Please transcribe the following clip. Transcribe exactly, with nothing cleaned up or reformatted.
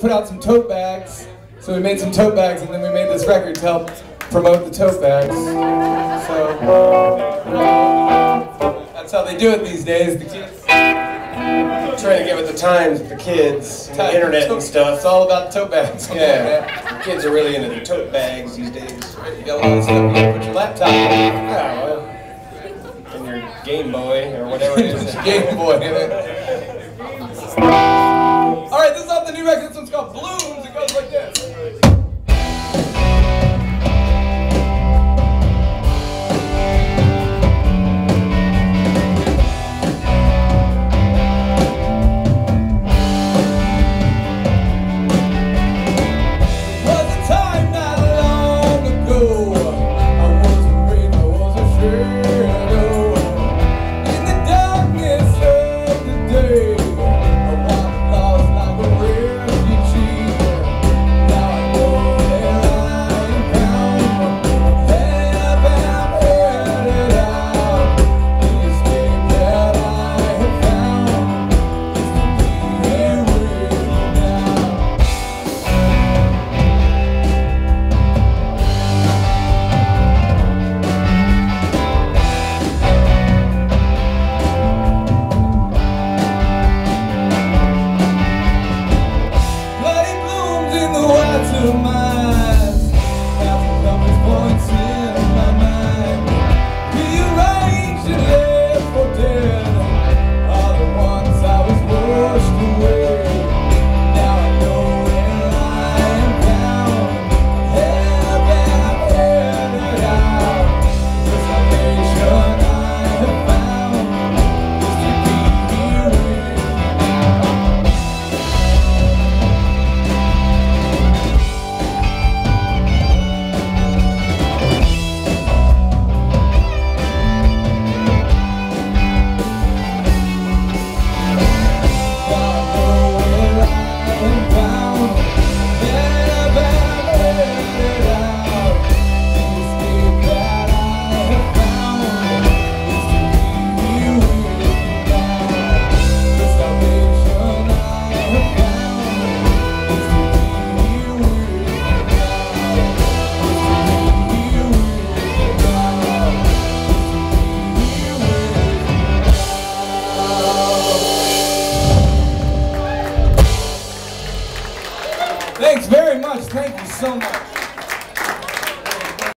put out some tote bags. So we made some tote bags, and then we made this record to help promote the tote bags. So that's how they do it these days. The kids trying to get with the times with the kids, and the internet and stuff. It's all about tote bags. Yeah, the kids are really into the tote bags these days. You got a lot of stuff you gotta put your laptop in. Yeah, well, and your Game Boy or whatever it is. Game Boy in it.